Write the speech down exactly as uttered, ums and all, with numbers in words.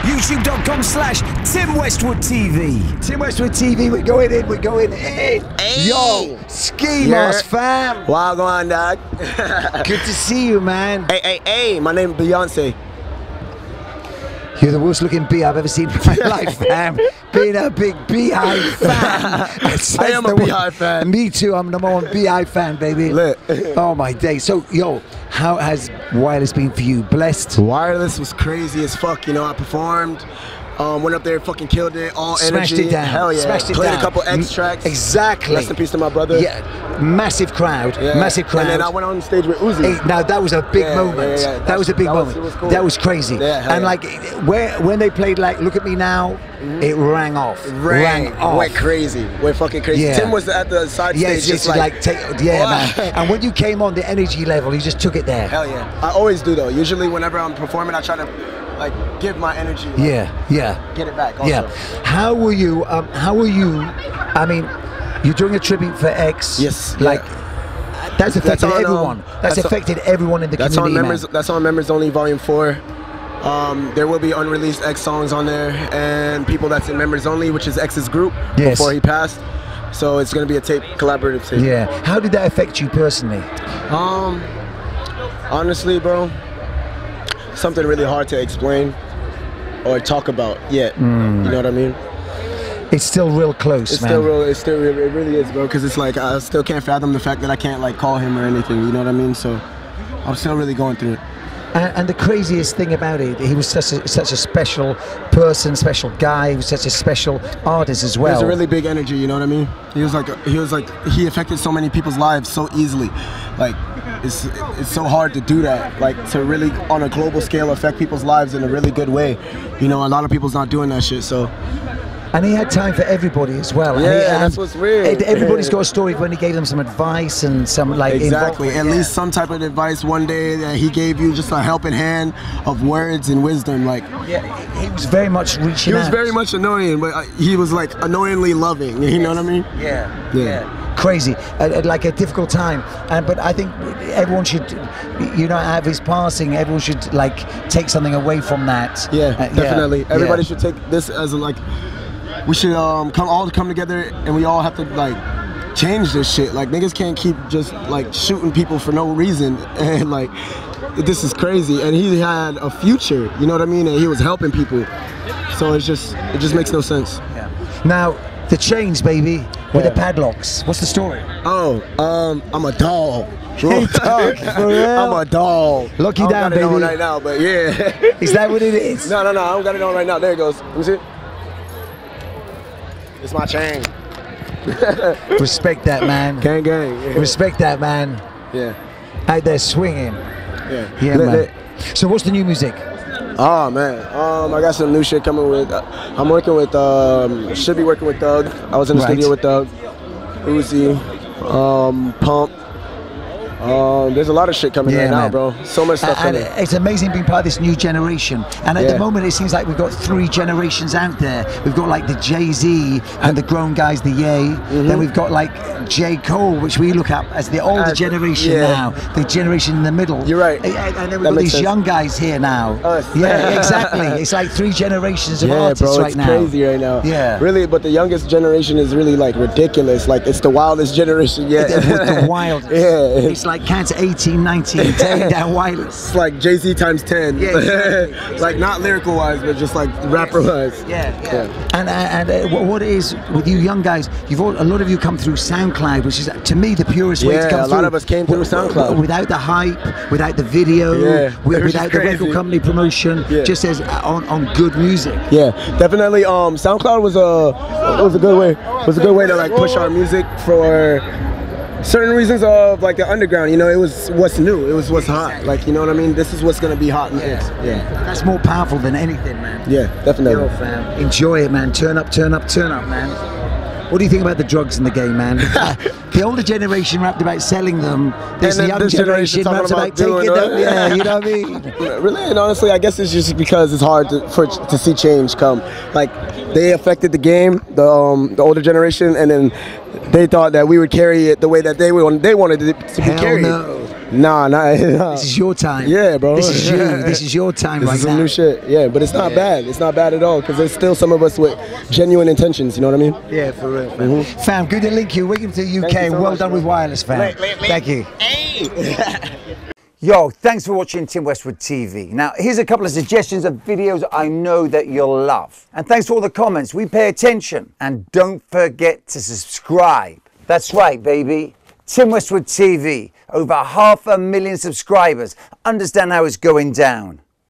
YouTube.com slash Tim Westwood T V. Tim Westwood T V, we're going in, we're going in. Hey. Yo, Ski Mask fam. Wow, go on, dog. Good to see you, man. Hey, hey, hey, my name is Beyonce. You're the worst looking bee I've ever seen in my life, fam. Being a big Beehive fan. I am a Beehive fan. Me too, I'm number one Beehive fan, baby. Lit. Oh my day. So, yo, how has Wireless been for you? Blessed? Wireless was crazy as fuck, you know, I performed. Um, went up there, fucking killed it, all Smashed energy. it down. Hell yeah. Smashed it Played down. a couple X tracks. Exactly. Rest in peace to my brother. Yeah, massive crowd. Yeah. Massive crowd. And then I went on stage with Uzi. Hey, now that was a big Yeah, moment. yeah, yeah. That was a big that was- moment. it was cool. That was crazy. Yeah, hell and yeah. like, where when they played like "Look at Me Now," mm-hmm. it rang off. Rang, off. Went crazy. Went fucking crazy. Yeah. Tim was at the side Yeah, stage, it's just just like, like, take, yeah, Wow. man. And when you came on, the energy level, you just took it there. hell yeah. I always do though. Usually, whenever I'm performing, I try to like give my energy. Like, Yeah, yeah. Get it back. Also. Yeah. How were you? Um, how were you? I mean, you're doing a tribute for X. Yes. Like, yeah. that's affected That's on, um, everyone. That's, that's on- affected everyone in the That's community, on members. man. That's on members only, volume four. Um, there will be unreleased X songs on there, and people that's in members only, which is X's group Yes. before he passed. So it's gonna be a tape, collaborative tape. Yeah. How did that affect you personally? Um, honestly, bro, something really hard to explain or talk about yet. Mm. You know what I mean? It's still real close, It's man. still real. It's still. It really is, bro. Because it's like I still can't fathom the fact that I can't like call him or anything. You know what I mean? So I'm still really going through it. And, and the craziest thing about it, he was such a, such a special person, special guy. He was such a special artist as well. There's a really big energy. You know what I mean? He was like. He was like. He affected so many people's lives so easily. Like it's it's so hard to do that. Like to really on a global scale affect people's lives in a really good way. You know, a lot of people's not doing that shit. So. And he had time for everybody as well. Yeah, and he, that's what's weird. Everybody's got a story of when he gave them some advice and some like exactly. At yeah. least some type of advice one day that he gave you, just a helping hand of words and wisdom. Like yeah, he was very much reaching he was out. very much annoying, but he was like annoyingly loving. You know what I mean? Yeah. Yeah. yeah. Crazy, uh, uh, like a difficult time, and but I think everyone should, you know, have his passing. Everyone should like take something away from that. Yeah, uh, definitely. Yeah, Everybody yeah. should take this as a, like. We should um come all come together and we all have to like change this shit. Like niggas can't keep just like shooting people for no reason and like this is crazy. And he had a future, you know what I mean? And he was helping people. So it's just it just makes no sense. Yeah. Now the chains, baby, with Yeah. the padlocks. What's the story? Oh, um, I'm a dog. Hey, dog, for real? I'm a dog. Lock you I don't down, got it on baby. right now, but yeah. Is that what it is? No, no, no. I don't got it on right now. There it goes. Let me see. It's my chain. Respect that, man. Gang, gang. Yeah. Respect that, man. Yeah. Out there swinging. Yeah. Yeah, Lit, man. lit. So what's the new music? Oh man, um, I got some new shit coming with. Uh, I'm working with. Um, should be working with Doug. I was in the Right. studio with Doug, Uzi, um, Pump. Um, there's a lot of shit coming Yeah, right now, man. bro. So much stuff And coming. it's amazing being part of this new generation. And at Yeah. the moment, it seems like we've got three generations out there. We've got like the Jay-Z and the grown guys, the Ye. Mm-hmm. Then we've got like J. Cole, which we look up as the older As- generation yeah. now, the generation in the middle. You're right. And, and then we've That got makes these sense. young guys here now. Us. Yeah, exactly. It's like three generations of Yeah, artists bro, right it's now. crazy right now. Yeah. Really, but the youngest generation is really like ridiculous. Like it's the wildest generation yet. It was the wildest. Yeah. It's like cancer eighteen, nineteen, tearing down wireless. It's like Jay-Z times ten. Yeah, exactly. Like not lyrical wise, but just like rapper wise. Yeah, yeah. And and uh, what- what it is with you young guys, you've all, a lot of you come through SoundCloud, which is to me the purest way to Yeah, come a through. lot of us came through W- w- SoundCloud. without the hype, without the video, Yeah, wi- it was without just the crazy. record company promotion, Yeah. just as uh, on, on good music. Yeah, definitely. Um, SoundCloud was a was a good way was a good way to like push our music for certain reasons of like the underground. You know, it was what's new. It was what's hot. Like you know what I mean. This is what's gonna be hot next. Yeah, That's more powerful than anything, man. yeah, definitely. Yo, fam. Enjoy it, man. Turn up, turn up, turn up, man. What do you think about the drugs in the game, man? The older generation rapped about selling them. This And then young this generation, generation raps talking about about taking doing them. it. Yeah, you know what I mean? Really and honestly, I guess it's just because it's hard to, for to see change come. Like they affected the game, the um, the older generation, and then they thought that we would carry it the way that they wanted they wanted it to be Hell carried. no. Nah, nah, nah. This is your time. Yeah, bro. This is you. This is your time this right is some now. new shit. Yeah, but it's not Yeah. bad. It's not bad at all because there's still some of us with genuine intentions. You know what I mean? Yeah, for real. Fam, mm-hmm. fam good to link you. Welcome to the U K. Thank you so well much, done bro. with wireless, fam. Late, late, late. Thank you. Hey. Yo, thanks for watching Tim Westwood T V. Now, here's a couple of suggestions of videos I know that you'll love. And thanks for all the comments. We pay attention. And don't forget to subscribe. That's right, baby. Tim Westwood T V. Over half a million subscribers. Understand how it's going down.